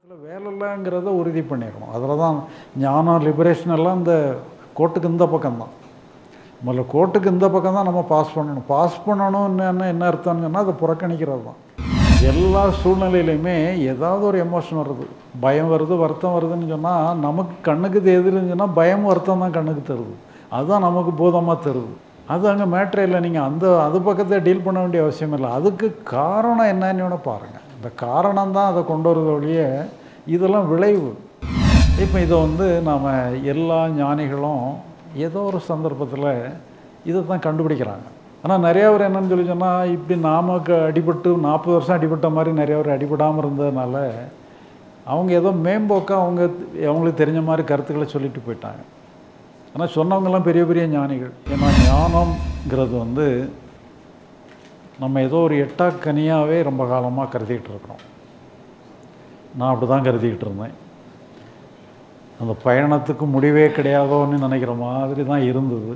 வேலைங்கிறத உறுதி பண்ணிடணும். அதில் தான் ஞானம் லிபரேஷன் எல்லாம் இந்த கோட்டுக்கு இந்த பக்கம்தான். முதல்ல கோட்டுக்கு இந்த பக்கம் தான் நம்ம பாஸ் பண்ணணும். பாஸ் பண்ணணும்னு என்ன அர்த்தம்னு சொன்னால் அதை புறக்கணிக்கிறது தான். எல்லா சூழ்நிலையிலையுமே ஏதாவது ஒரு எமோஷன் வருது, பயம் வருது, வருத்தம் வருதுன்னு சொன்னால் நமக்கு கண்ணுக்கு எதிர்ன்னு சொன்னால் பயம் வருத்தம் தான் கண்ணுக்கு தருது. அதுதான் நமக்கு போதமாக தருது. அது அங்கே மேட்ரே இல்லை. நீங்கள் அது பக்கத்தை டீல் பண்ண வேண்டிய அவசியம் இல்லை. அதுக்கு காரணம் என்னன்னு பாருங்கள். இந்த காரணம் தான் அதை கொண்டு வரது ஒழிய இதெல்லாம் விளைவு. இப்போ இதை நாம் எல்லா ஞானிகளும் ஏதோ ஒரு சந்தர்ப்பத்தில் இதை தான் கண்டுபிடிக்கிறாங்க. ஆனால் நிறையா பேர் என்னன்னு சொல்லி சொன்னால், இப்படி நமக்கு அடிபட்டு 40 வருஷம் அடிபட்ட மாதிரி நிறையா பேர் அடிபடாமல் இருந்ததுனால அவங்க ஏதோ மேம்போக்காக அவங்களுக்கு தெரிஞ்ச மாதிரி கருத்துக்களை சொல்லிட்டு போயிட்டாங்க. ஆனால் சொன்னவங்கெல்லாம் பெரிய பெரிய ஞானிகள். ஏன்னா ஞானம்ங்கிறது நம்ம ஏதோ ஒரு எட்டாக்கனியாகவே ரொம்ப காலமாக கருதிக்கிட்டு இருக்கிறோம். நான் அப்படி தான் கருதிக்கிட்டு இருந்தேன். அந்த பயணத்துக்கு முடிவே கிடையாதோன்னு நினைக்கிற மாதிரி தான் இருந்தது.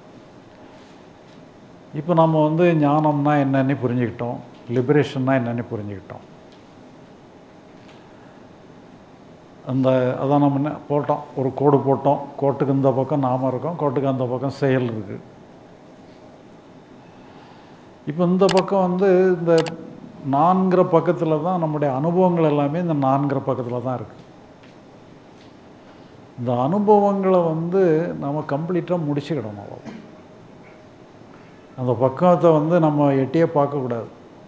இப்போ நம்ம ஞானம்னா என்னன்னு புரிஞ்சுக்கிட்டோம், லிபரேஷன்னா என்னன்னு புரிஞ்சுக்கிட்டோம். அதான் நம்ம என்ன போட்டோம், ஒரு கோடு போட்டோம். கோட்டுக்கு இந்த பக்கம் நாம இருக்கோம், கோட்டுக்கு அந்த பக்கம் செயல் இருக்குது. இப்போ இந்த பக்கம் இந்த நான்கிற பக்கத்தில் தான் நம்முடைய அனுபவங்கள் எல்லாமே இந்த நான்கிற பக்கத்தில் தான் இருக்குது. இந்த அனுபவங்களை நம்ம கம்ப்ளீட்டாக முடிச்சுக்கிடணும். அவ்வளோ அந்த பக்கத்தை நம்ம எட்டியே பார்க்கக்கூடாது.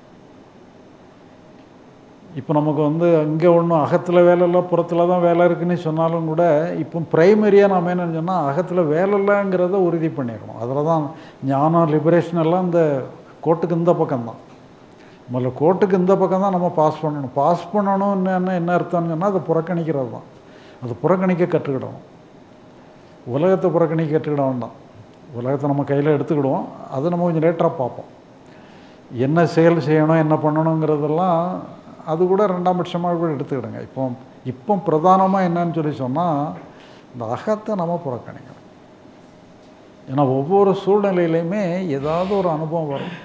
இப்போ நமக்கு அங்கே ஒன்றும் அகத்தில் வேலை இல்லை, புறத்தில் தான் வேலை இருக்குன்னு சொன்னாலும் கூட, இப்போ ப்ரைமரியாக நம்ம என்னன்னு சொன்னால் அகத்தில் வேலை இல்லைங்கிறத உறுதி பண்ணிடணும். அதில் தான் ஞானம் லிபரேஷன் எல்லாம் இந்த கோட்டுக்கு இந்த பக்கம்தான். முதல்ல கோட்டுக்கு இந்த பக்கம் தான் நம்ம பாஸ் பண்ணணும். பாஸ் பண்ணணும்னு என்ன அர்த்தம்னு சொன்னால் அதை புறக்கணிக்கிறது தான். அதை புறக்கணிக்க கற்றுக்கிடணும். உலகத்தை புறக்கணிக்க கற்றுக்கிட வேண்டாம். உலகத்தை நம்ம கையில் எடுத்துக்கிடுவோம். அது நம்ம கொஞ்சம் லேட்டராக பார்ப்போம். என்ன செயல் செய்யணும், என்ன பண்ணணுங்கிறதெல்லாம் அது கூட 2ஆம் பட்சமாக கூட எடுத்துக்கிடுங்க. இப்போ பிரதானமாக என்னன்னு சொல்லி சொன்னால் இந்த அகத்தை நம்ம புறக்கணிக்கணும். ஏன்னா ஒவ்வொரு சூழ்நிலையிலையுமே ஏதாவது ஒரு அனுபவம் வரும்.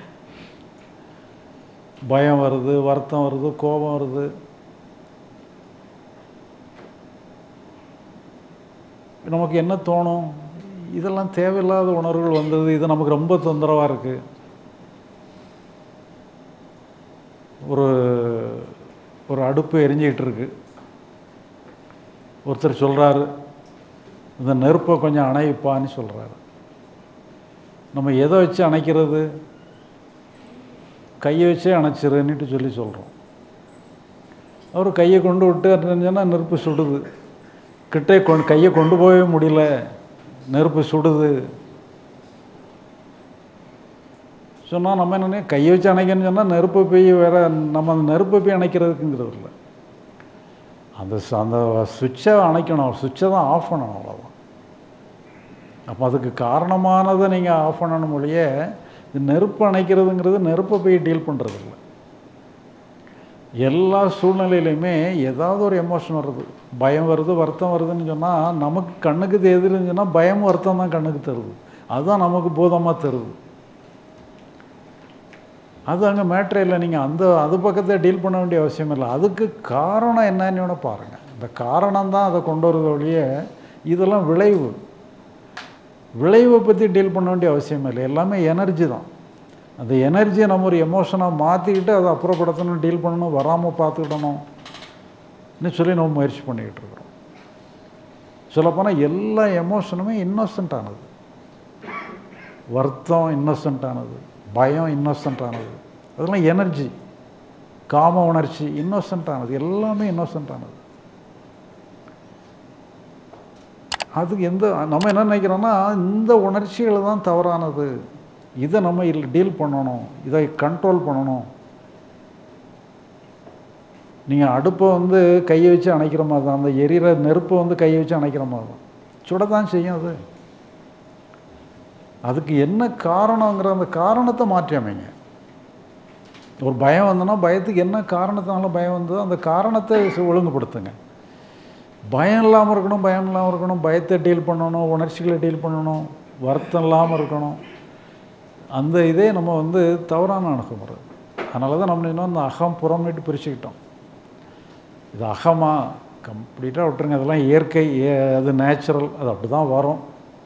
பயம் வருது, வருத்தம் வருது, கோபம் வருது. நமக்கு என்ன தோணும், இதெல்லாம் தேவையில்லாத உணர்வுகள் வந்தது, இது நமக்கு ரொம்ப தொந்தரவாக இருக்குது. ஒரு அடுப்பு எரிஞ்சிக்கிட்டு இருக்கு. ஒருத்தர் சொல்கிறாரு, இந்த நெருப்பை கொஞ்சம் அணைப்பான்னு சொல்கிறாரு. நம்ம எதை வச்சு அணைக்கிறது? கையை வச்சே அணைச்சிருன்னுட்டு சொல்கிறோம். அவர் கையை கொண்டு விட்டு சொன்னால் நெருப்பு சுடுது. கையை கொண்டு போகவே முடியல, நெருப்பு சுடுது சொன்னால் நம்ம என்னென்ன கையை வச்சு அணைக்கணும்னு சொன்னால் நெருப்பை போய் வேறு நம்ம அந்த நெருப்பை போய் அணைக்கிறதுக்குங்கிறது இல்லை. அந்த சுவிட்சை அணைக்கணும், சுவிட்சை தான் ஆஃப் பண்ணணும், அவ்வளோதான். அப்போ அதுக்கு காரணமானதை நீங்கள் ஆஃப் பண்ணணும் மொழியே நெருப்பு அணைக்கிறதுங்கிறது நெருப்பை போய் டீல் பண்ணுறது இல்லை. எல்லா சூழ்நிலையிலையுமே ஏதாவது ஒரு எமோஷன் வருது, பயம் வருது, வருத்தம் வருதுன்னு சொன்னால் நமக்கு கண்ணுக்கு எதிர்ன்னு சொன்னால் பயம் வருத்தம் தான் கண்ணுக்கு தருது. அதுதான் நமக்கு போதமாக தருது. அது அங்கே மேட்ரே இல்லை. நீங்கள் அது பக்கத்தை டீல் பண்ண வேண்டிய அவசியம் இல்லை. அதுக்கு காரணம் என்னன்னு பாருங்கள். இந்த காரணம் தான் அதை கொண்டு வரது ஒழிய இதெல்லாம் விளைவு. விளைவை பற்றி டீல் பண்ண வேண்டிய அவசியம் இல்லை. எல்லாமே எனர்ஜி தான். அந்த எனர்ஜியை நம்ம ஒரு எமோஷனாக மாற்றிக்கிட்டு அதை அப்புறப்படுத்தணும், டீல் பண்ணணும், வராமல் பார்த்துக்கிடணும்னு சொல்லி நம்ம முயற்சி பண்ணிக்கிட்டு இருக்கிறோம். சொல்லப்போனால் எல்லா எமோஷனுமே இன்னோசன்ட்டானது. வருத்தம் இன்னோசன்ட்டானது, பயம் இன்னோசன்ட்டானது, அதெல்லாம் எனர்ஜி. காம உணர்ச்சி இன்னோசன்ட்டானது, எல்லாமே இன்னோசன்ட்டானது. அதுக்கு நம்ம என்ன நினைக்கிறோன்னா, இந்த உணர்ச்சிகள் தான் தவறானது, இதை நம்ம டீல் பண்ணணும், இதை கண்ட்ரோல் பண்ணணும். நீங்கள் அடுப்பை கையை வச்சு அணைக்கிற மாதிரி தான், அந்த எரிகிற நெருப்பை கையை வச்சு அணைக்கிற மாதிரி தான், சுடத்தான் செய்யும். அதுக்கு என்ன காரணங்கிற அந்த காரணத்தை மாற்றி அமைங்க. ஒரு பயம் வந்ததுன்னா பயத்துக்கு என்ன காரணத்தினால பயம் வந்ததோ அந்த காரணத்தை ஒழுங்குபடுத்துங்க. பயம் இல்லாமல் இருக்கணும், பயம் இல்லாமல் இருக்கணும், பயத்தை டீல் பண்ணணும், உணர்ச்சிகளை டீல் பண்ணணும், வருத்தம் இல்லாமல் இருக்கணும். அந்த இதே நம்ம தவறான அணுகுமுறை. அதனால தான் நம்ம இன்னும் அந்த அகம் புறம்னுட்டு பிரிச்சுக்கிட்டோம். இது அகமா கம்ப்ளீட்டாக விட்டுருங்க. அதெல்லாம் இயற்கை, அது நேச்சுரல், அது அப்படி தான் வரும்.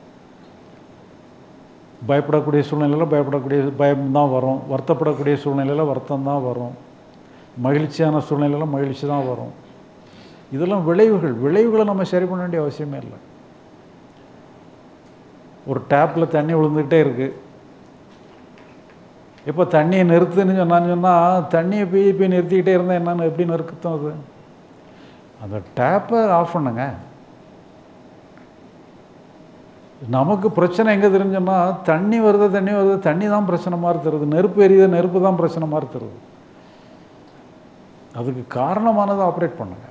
பயப்படக்கூடிய சூழ்நிலையில் பயம்தான் வரும், வருத்தப்படக்கூடிய சூழ்நிலையில் வருத்தம் தான் வரும், மகிழ்ச்சியான சூழ்நிலையில் மகிழ்ச்சி தான் வரும். இதெல்லாம் விளைவுகளை நம்ம சரி பண்ண வேண்டிய அவசியமே இல்லை. ஒரு டேப்பில் தண்ணி விழுந்துக்கிட்டே இருக்குது. இப்போ தண்ணியை நிறுத்துன்னு சொன்னால் தண்ணியை போய் நிறுத்திக்கிட்டே இருந்தால் என்னன்னு எப்படி நிறுத்தம்? அது அந்த டேப்பை ஆஃப் பண்ணுங்க. நமக்கு பிரச்சனை எங்கே தெரிஞ்சுன்னா தண்ணி வருது தண்ணி தான் பிரச்சனை மாதிரி தருது, நெருப்பு எரியுது நெருப்பு தான் பிரச்சனை மாதிரி தருது. அதுக்கு காரணமானதை ஆப்ரேட் பண்ணுங்க.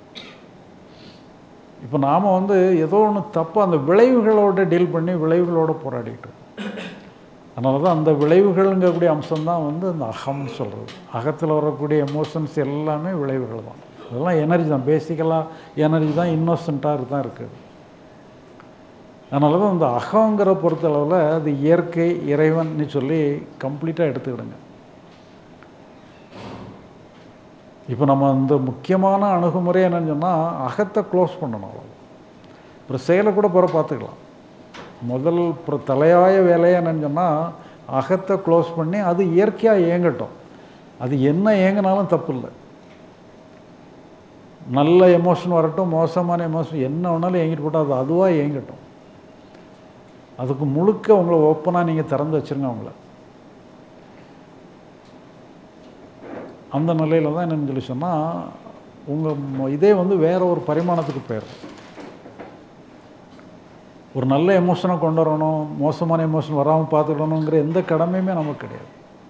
இப்போ நாம் ஏதோ ஒன்று தப்பு அந்த விளைவுகளோடு டீல் பண்ணி விளைவுகளோடு போராடிட்டு இருக்கோம். அதனால தான் அந்த விளைவுகள்ங்கக்கூடிய அம்சம்தான் அந்த அகம்னு சொல்கிறது. அகத்தில் வரக்கூடிய எமோஷன்ஸ் எல்லாமே விளைவுகள் தான். அதெல்லாம் எனர்ஜி தான், பேசிக்கலாக எனர்ஜி தான், இன்னோசென்ட்டாக தான் இருக்குது. அதனால தான் அந்த அகங்கிற பொறுத்தளவில் அது இயற்கை, இறைவன்னு சொல்லி கம்ப்ளீட்டாக எடுத்துக்கிடுங்க. இப்போ நம்ம இந்த முக்கியமான அணுகுமுறை என்னன்னு சொன்னால் அகத்தை க்ளோஸ் பண்ணணும். அவ்வளோ அப்புறம் செயலை கூட பார்த்துக்கலாம். முதல் தலையாய வேலையை என்னன்னு சொன்னால் அகத்தை க்ளோஸ் பண்ணி அது இயற்கையாக இயங்கட்டும். அது என்ன இயங்கினாலும் தப்பு இல்லை. நல்ல எமோஷன் வரட்டும், மோசமான எமோஷன் என்ன வேணாலும் இயங்கிட்டு போட்டால் அது அதுவாக இயங்கட்டும். அதுக்கு முழுக்க உங்களை ஓப்பனாக நீங்கள் திறந்து வச்சுருங்க. அவங்கள அந்த நிலையில் தான் என்னென்னு சொல்லி சொன்னால் உங்கள் இதே வேறு ஒரு பரிமாணத்துக்கு போயிடும். ஒரு நல்ல எமோஷனை கொண்டு வரணும், மோசமான எமோஷன் வராமல் பார்த்துக்கணுங்கிற எந்த கடமையுமே நமக்கு கிடையாது.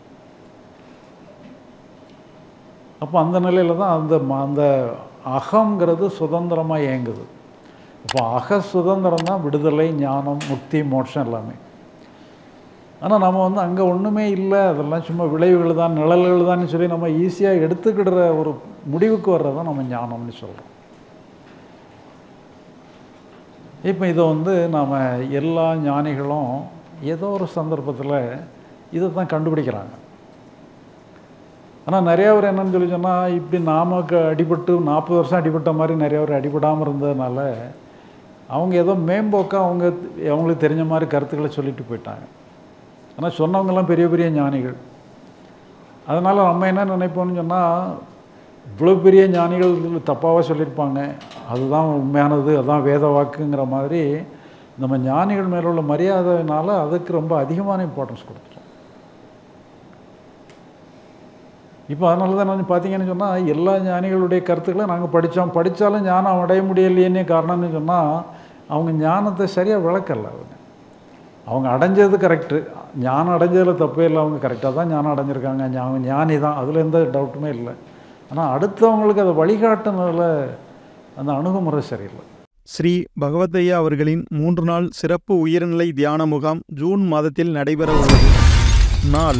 அப்போ அந்த நிலையில் தான் அந்த அகங்கிறது சுதந்திரமாக இயங்குது. அப்போ அக சுதந்திரம் தான் விடுதலை, ஞானம், முக்தி, மோட்சம் எல்லாமே. ஆனால் நம்ம அங்கே ஒன்றுமே இல்லை, அதெல்லாம் சும்மா விளைவுகள் தான், நிழல்கள் தான் சொல்லி நம்ம ஈஸியாக எடுத்துக்கிடுற ஒரு முடிவுக்கு வர்றதான் நம்ம ஞானம்னு சொல்கிறோம். இப்போ இதை நாம் எல்லா ஞானிகளும் ஏதோ ஒரு சந்தர்ப்பத்தில் இதை தான் கண்டுபிடிக்கிறாங்க. ஆனால் நிறையா பேர் என்னன்னு சொல்லி சொன்னால் இப்படி நமக்கு அடிபட்டு 40 வருஷம் அடிபட்ட மாதிரி நிறையா பேர் அடிபடாமல் இருந்ததுனால அவங்க ஏதோ மேம்போக்காக அவங்களுக்கு தெரிஞ்ச மாதிரி கருத்துக்களை சொல்லிட்டு போயிட்டாங்க. ஆனால் சொன்னவங்கெல்லாம் பெரிய பெரிய ஞானிகள். அதனால் நம்ம என்ன நினைப்போம்னு சொன்னால் இவ்வளோ பெரிய ஞானிகள் தப்பாக சொல்லியிருப்பாங்க, அதுதான் உண்மையானது, அதுதான் வேத வாக்குங்கிற மாதிரி நம்ம ஞானிகள் மேலே உள்ள மரியாதையினால் அதுக்கு ரொம்ப அதிகமான இம்பார்ட்டன்ஸ் கொடுத்துட்டோம். இப்போ அதனால தான் நான் பார்த்தீங்கன்னு சொன்னால் எல்லா ஞானிகளுடைய கருத்துக்களை நாங்கள் படித்தாலும் ஞானம் அடைய முடியலையேன்னே காரணம்னு சொன்னால் அவங்க ஞானத்தை சரியாக விளக்கலை. அவங்க அடைஞ்சது கரெக்டு, ஞானம் அடைஞ்சதில் தப்பே இல்லை, அவங்க கரெக்டாக தான் ஞானம் அடைஞ்சிருக்காங்க, ஞானி தான், அதில் எந்த டவுட்டுமே இல்லை. ஆனால் அடுத்தவங்களுக்கு அதை வழிகாட்டுனதில் அந்த அணுகுமுறை சரியில்லை. ஸ்ரீ பகவத்தையா அவர்களின் 3 நாள் சிறப்பு உயர்நிலை தியான முகாம் ஜூன் மாதத்தில் நடைபெற உள்ளது. நாள்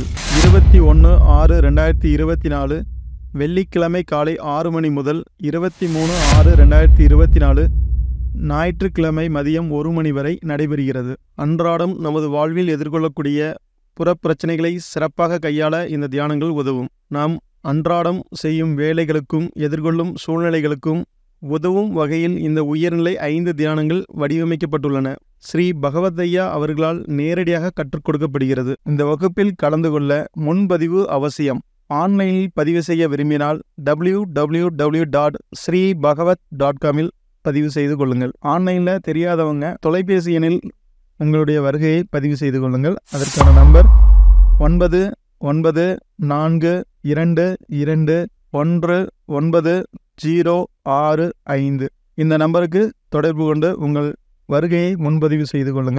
21/6/2024 வெள்ளிக்கிழமை காலை 6 மணி முதல் 23/6/2024 ஞாயிற்றுக்கிழமை மதியம் 1 மணி வரை நடைபெறுகிறது. அன்றாடம் நமது வாழ்வில் எதிர்கொள்ளக்கூடிய புறப்பிரச்சனைகளை சிறப்பாக கையாள இந்த தியானங்கள் உதவும். நாம் அன்றாடம் செய்யும் வேலைகளுக்கும் எதிர்கொள்ளும் சூழ்நிலைகளுக்கும் உதவும் வகையில் இந்த உயர்நிலை 5 தியானங்கள் வடிவமைக்கப்பட்டுள்ளன. ஸ்ரீ பகவத்தையா அவர்களால் நேரடியாக கற்றுக் கொடுக்கப்படுகிறது. இந்த வகுப்பில் கலந்து கொள்ள முன்பதிவு அவசியம். ஆன்லைனில் பதிவு செய்ய விரும்பினால் www.sreebhagavat.com பதிவு செய்து கொள்ளுங்கள். ஆன்லைனில் தெரியாதவங்க தொலைபேசி எண்ணில் உங்களுடைய வருகையை பதிவு செய்து கொள்ளுங்கள். அதற்கான நம்பர் 9942219065. இந்த நம்பருக்கு தொடர்பு கொண்டு உங்கள் வருகையை முன்பதிவு செய்து கொள்ளுங்கள்.